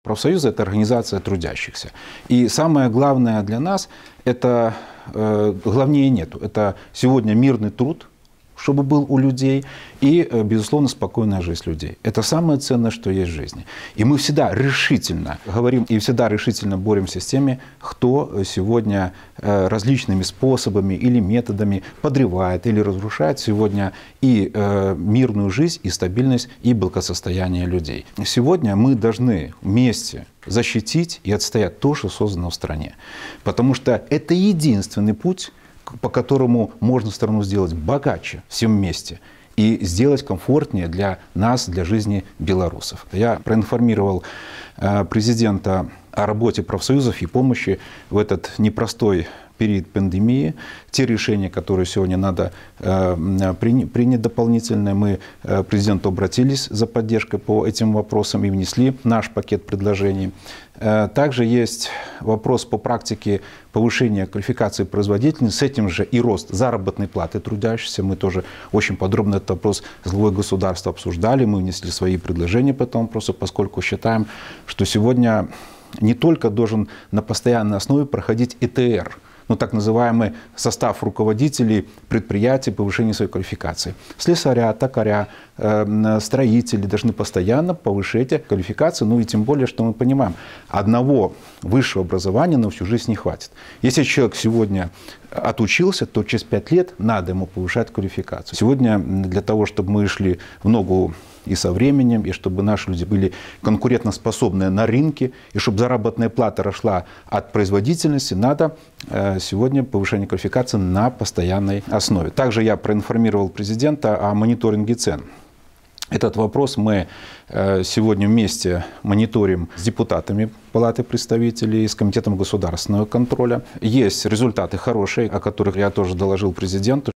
Профсоюзы – это организация трудящихся. И самое главное для нас – это, главнее нету, это сегодня мирный труд, чтобы был у людей, и, безусловно, спокойная жизнь людей. Это самое ценное, что есть в жизни. И мы всегда решительно говорим и всегда решительно боремся с теми, кто сегодня различными способами или методами подрывает или разрушает сегодня и мирную жизнь, и стабильность, и благосостояние людей. Сегодня мы должны вместе защитить и отстоять то, что создано в стране. Потому что это единственный путь, по которому можно страну сделать богаче всем вместе и сделать комфортнее для нас, для жизни белорусов. Я проинформировал президента о работе профсоюзов и помощи в этот непростой период пандемии. Те решения, которые сегодня надо принять дополнительные, мы к президенту обратились за поддержкой по этим вопросам и внесли наш пакет предложений. Также есть вопрос по практике повышения квалификации производителей, с этим же и рост заработной платы трудящихся. Мы тоже очень подробно этот вопрос с главой государства обсуждали, мы внесли свои предложения по этому вопросу, поскольку считаем, что сегодня не только должен на постоянной основе проходить ЭТР, но так называемый состав руководителей предприятий повышения своей квалификации. Слесаря, токаря, строители должны постоянно повышать квалификацию, ну и тем более, что мы понимаем, одного высшего образования на всю жизнь не хватит. Если человек сегодня отучился, то через 5 лет надо ему повышать квалификацию. Сегодня для того, чтобы мы шли в ногу и со временем, и чтобы наши люди были конкурентоспособны на рынке, и чтобы заработная плата росла от производительности, надо сегодня повышение квалификации на постоянной основе. Также я проинформировал президента о мониторинге цен. Этот вопрос мы сегодня вместе мониторим с депутатами Палаты представителей, с Комитетом государственного контроля. Есть результаты хорошие, о которых я тоже доложил президенту.